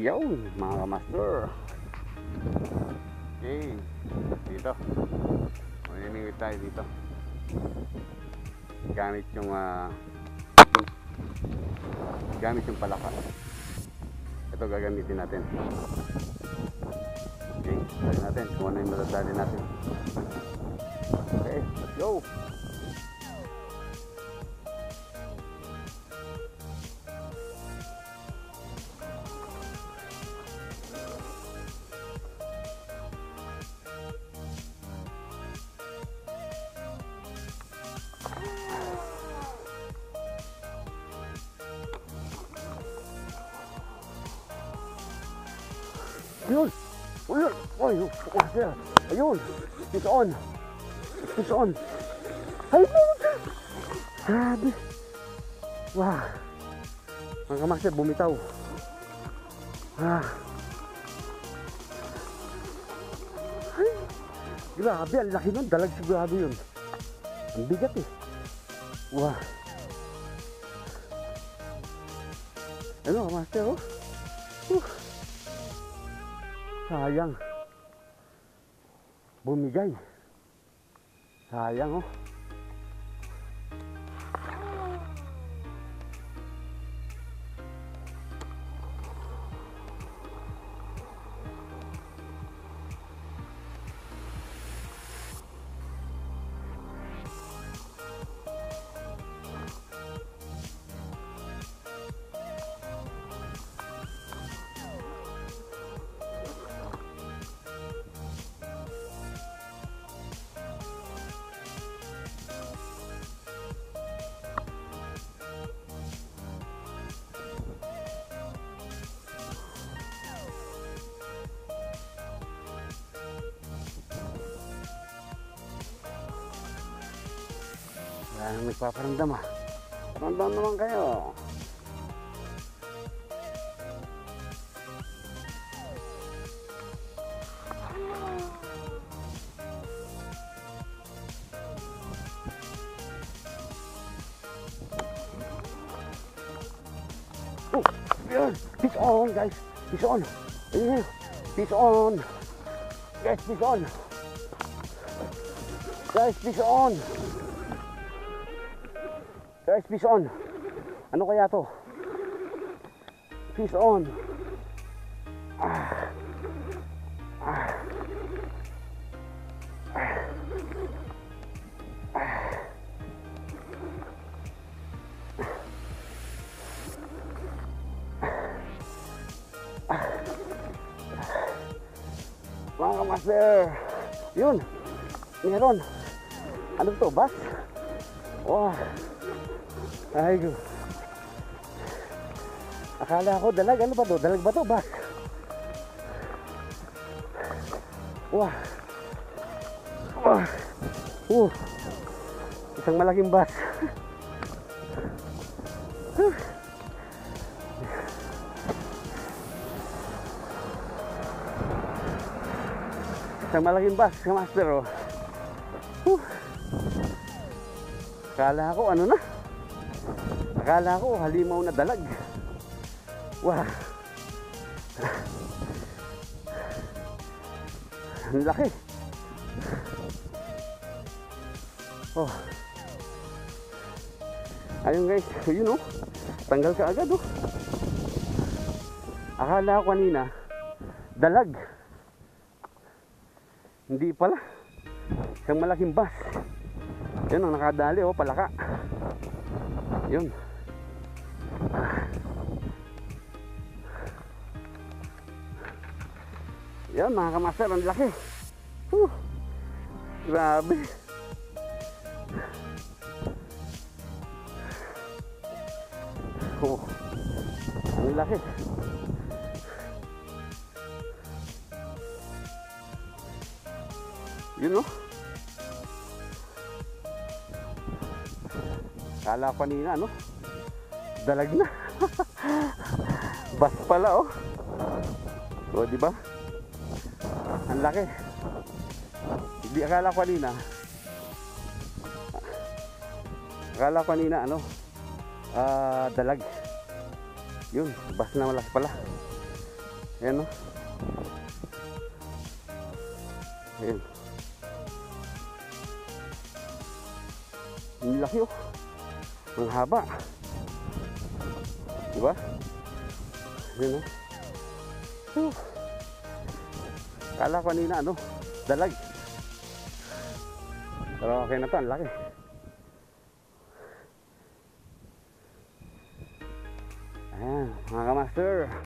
Yun, mga master. Okay, dito. Mamimingwit tayo dito. Gamit yung palaka. Ito gagamitin natin. Okay, try natin kung ano yung madadali natin. Okay, let's go. Ayun! Ayun! Ayun! Ayun! Fish on! Fish on! Ayun! Grabe! Wow! Mga kamaster, bumitaw! Ah! Ay! Grabe! Ang laki nun! Dalag sigurado yun! Ang bigat eh! Wow! Ano kamaster oh? Sayang. Bumigay. Sayang oh. Wala nang nagpaparamdam ah. Paramdam naman kayo. Oh, yun. Fish on guys. Fish on. Ayun. Fish on. Guys, fish on. Guys, fish on. Guys, fish on. Ano kaya to? Fish on. Mga kamaster. Yun. Meron. Ano to? Bass? Wow. Ay go. Akala ko dalag. Ano ba to? Dalag ba to? Bass? Wow. Wow. Isang malaking bass. Isang malaking bass, master oh. Akala ko ano na? Akala ko halimaw na dalag. Wah. Ang laki. Oh. Ayun guys, yun oh. Tanggal ka agad oh. Akala ko kanina dalag. Hindi pala. Isang malaking bass. Yan ang nakadali oh, palaka. Yun. Yan mga kamaster, ang laki. Grabe. Oh, ang laki. Yun no. Kala ko kanina ano, dalag na. Bas pala oh. O di ba? Ang laki. Hindi akala ko kanina. Akala ko kanina ano, dalag. Yun, bas na malaki pala. Ayan, no? Ayan. Ang laki, oh. Ang haba. Diba? Ayan, no? Kala ko kanina, ano, dalag. Pero okay na to, ang laki. Ayan, mga kamaster.